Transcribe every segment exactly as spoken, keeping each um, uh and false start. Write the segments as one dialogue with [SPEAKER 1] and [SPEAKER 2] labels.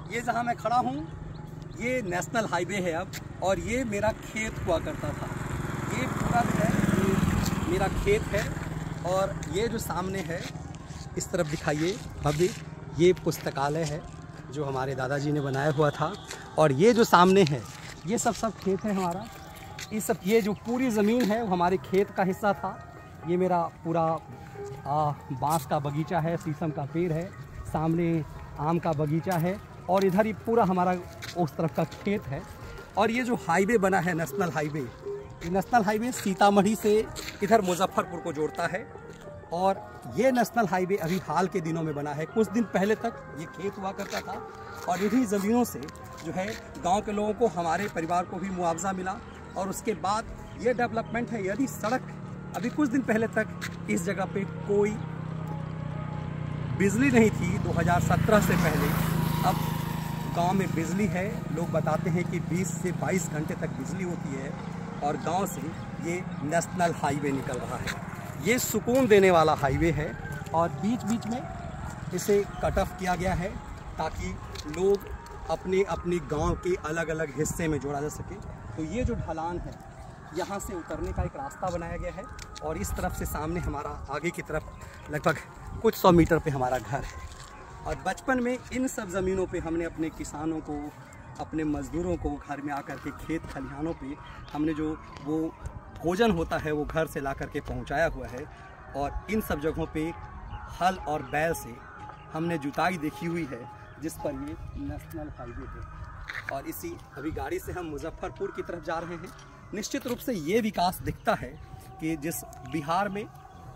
[SPEAKER 1] ये जहाँ मैं खड़ा हूँ ये नेशनल हाईवे है अब, और ये मेरा खेत हुआ करता था। ये पूरा जो है ये मेरा खेत है, और ये जो सामने है इस तरफ दिखाइए अभी, ये पुस्तकालय है जो हमारे दादाजी ने बनाया हुआ था। और ये जो सामने है ये सब सब खेत है हमारा। इस सब ये जो पूरी ज़मीन है वो हमारे खेत का हिस्सा था। ये मेरा पूरा बांस का बगीचा है, शीशम का पेड़ है, सामने आम का बगीचा है, और इधर ही पूरा हमारा उस तरफ का खेत है। और ये जो हाईवे बना है नेशनल हाईवे, ये नेशनल हाईवे सीतामढ़ी से इधर मुजफ्फरपुर को जोड़ता है। और ये नेशनल हाईवे अभी हाल के दिनों में बना है। कुछ दिन पहले तक ये खेत हुआ करता था, और इन्हीं ज़मीनों से जो है गांव के लोगों को, हमारे परिवार को भी मुआवजा मिला। और उसके बाद ये डेवलपमेंट है। यदि सड़क अभी कुछ दिन पहले तक इस जगह पे कोई बिजली नहीं थी, दो हज़ार सत्रह से पहले, अब गांव में बिजली है। लोग बताते हैं कि बीस से बाईस घंटे तक बिजली होती है, और गांव से ये नेशनल हाईवे निकल रहा है। ये सुकून देने वाला हाईवे है, और बीच बीच में इसे कट ऑफ किया गया है ताकि लोग अपने अपने गांव के अलग अलग हिस्से में जोड़ा जा सके। तो ये जो ढलान है यहाँ से उतरने का एक रास्ता बनाया गया है, और इस तरफ से सामने हमारा आगे की तरफ लगभग कुछ सौ मीटर पे हमारा घर है। और बचपन में इन सब ज़मीनों पे हमने अपने किसानों को, अपने मज़दूरों को घर में आकर के खेत खलिहानों पे हमने जो वो भोजन होता है वो घर से ला कर के पहुँचाया हुआ है। और इन सब जगहों पे हल और बैल से हमने जुताई देखी हुई है, जिस पर ये नेशनल हाईवे है। और इसी अभी गाड़ी से हम मुजफ्फरपुर की तरफ जा रहे हैं। निश्चित रूप से ये विकास दिखता है कि जिस बिहार में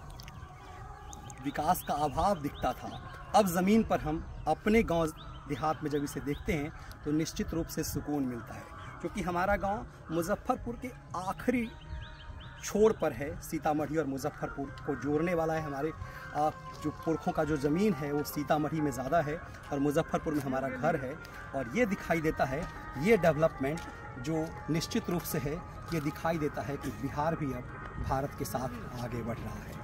[SPEAKER 1] विकास का अभाव दिखता था, अब ज़मीन पर हम अपने गांव देहात में जब इसे देखते हैं तो निश्चित रूप से सुकून मिलता है। क्योंकि हमारा गांव मुजफ्फरपुर के आखिरी छोर पर है। सीतामढ़ी और मुजफ्फरपुर को जोड़ने वाला है। हमारे आ, जो पुरखों का जो ज़मीन है वो सीतामढ़ी में ज़्यादा है, और मुजफ्फरपुर में हमारा घर है। और ये दिखाई देता है, ये डेवलपमेंट जो निश्चित रूप से है, ये दिखाई देता है कि बिहार भी अब भारत के साथ आगे बढ़ रहा है।